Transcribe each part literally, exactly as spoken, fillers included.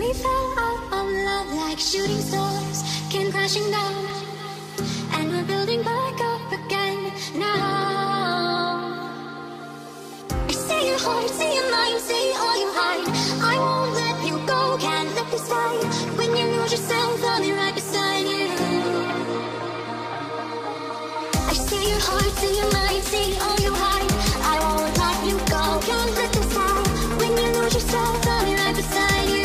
We fell out of love like shooting stars came crashing down, and we're building back up again now. I see your heart, see your mind, see all you hide. I won't let you go, can't let this fight. When you lose yourself, I'll be right beside you. I see your heart, see your mind, see all you hide. I won't let you go, can't let this fight. When you lose yourself, I'll be right beside you.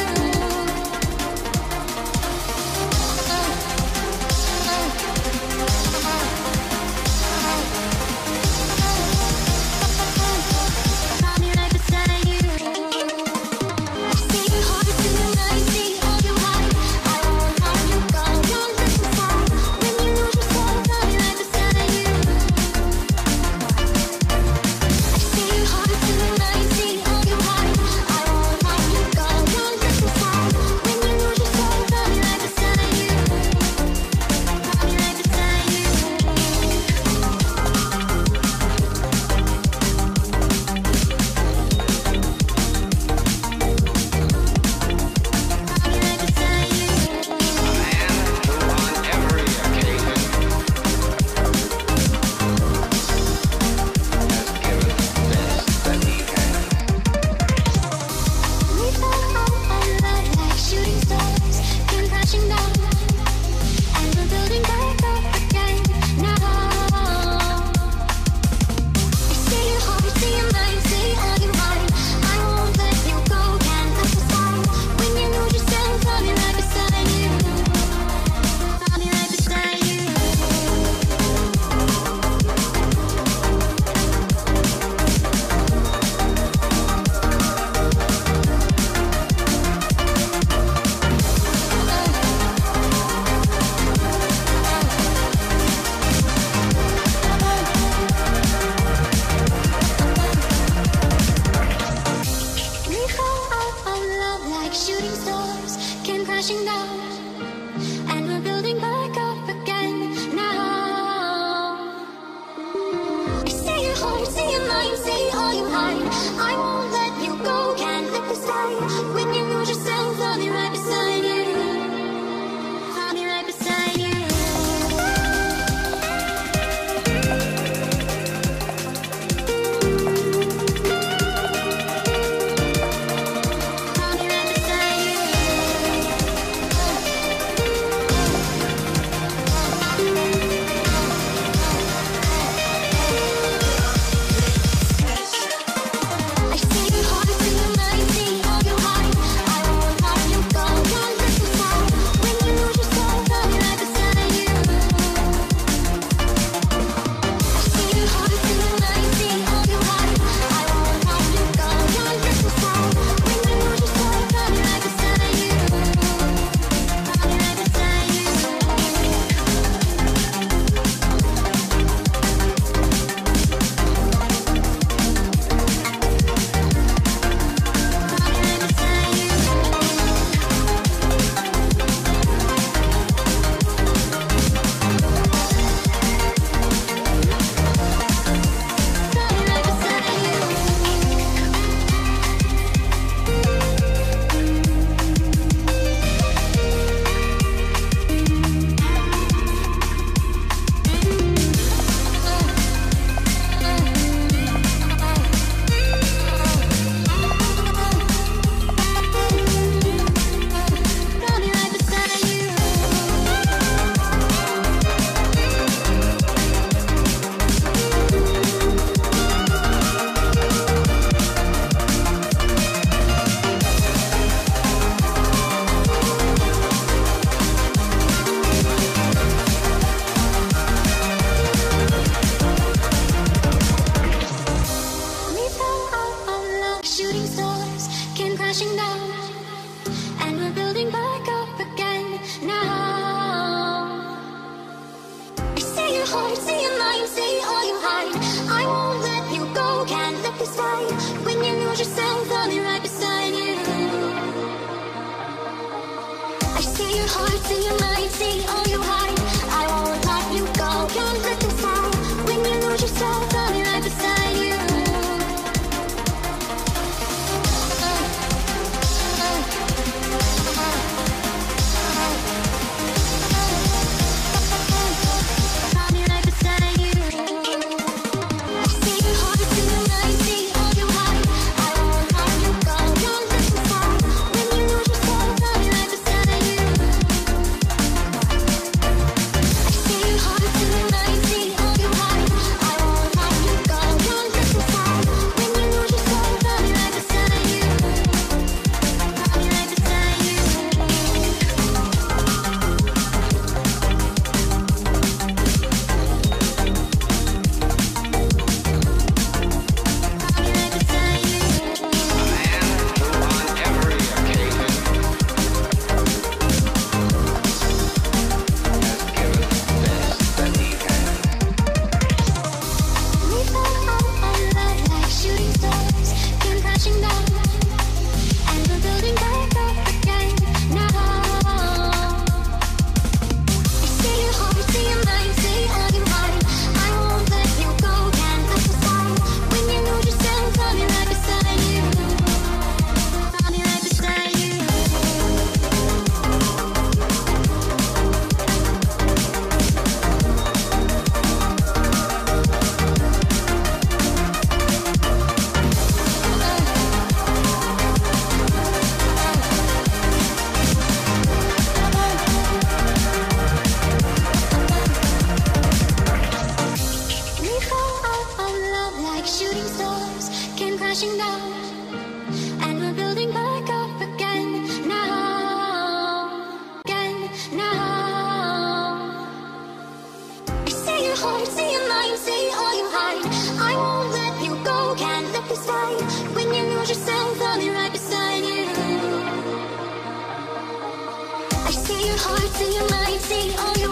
your heart, see your mind, see all